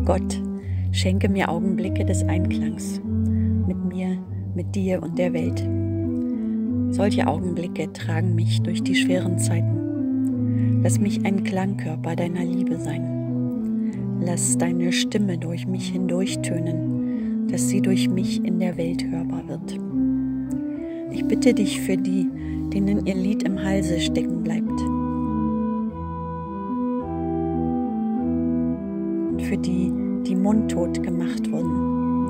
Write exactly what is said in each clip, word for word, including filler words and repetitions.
Gott, schenke mir Augenblicke des Einklangs mit mir, mit dir und der Welt. Solche Augenblicke tragen mich durch die schweren Zeiten. Lass mich ein Klangkörper deiner Liebe sein. Lass deine Stimme durch mich hindurchtönen, dass sie durch mich in der Welt hörbar wird. Ich bitte dich für die, denen ihr Lied im Halse stecken bleibt. Und für die, die mundtot gemacht wurden.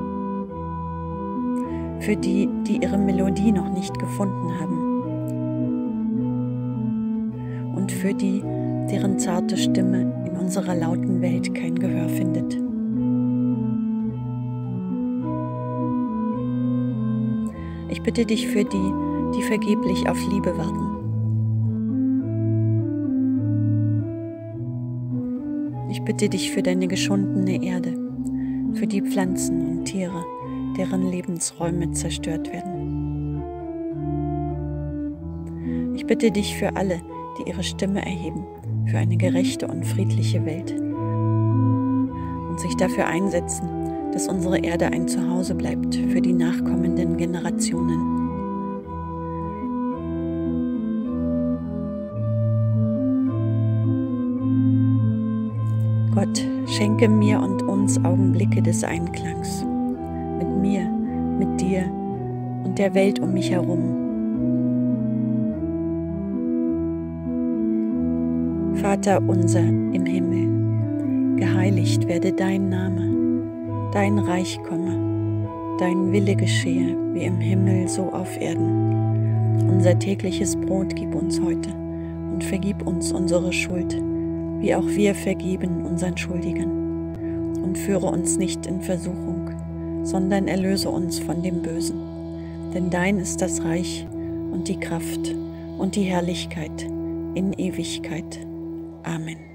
Für die, die ihre Melodie noch nicht gefunden haben. Und für die, deren zarte Stimme in unserer lauten Welt kein Gehör findet. Ich bitte dich für die, die vergeblich auf Liebe warten. Ich bitte dich für deine geschundene Erde, für die Pflanzen und Tiere, deren Lebensräume zerstört werden. Ich bitte dich für alle, die ihre Stimme erheben, für eine gerechte und friedliche Welt und sich dafür einsetzen, dass unsere Erde ein Zuhause bleibt für die nachkommenden Generationen. Gott, schenke mir und uns Augenblicke des Einklangs, mit mir, mit dir und der Welt um mich herum. Vater unser im Himmel, geheiligt werde dein Name, dein Reich komme, dein Wille geschehe, wie im Himmel so auf Erden. Unser tägliches Brot gib uns heute und vergib uns unsere Schuld, wie auch wir vergeben unseren Schuldigern. Und führe uns nicht in Versuchung, sondern erlöse uns von dem Bösen. Denn dein ist das Reich und die Kraft und die Herrlichkeit in Ewigkeit. Amen.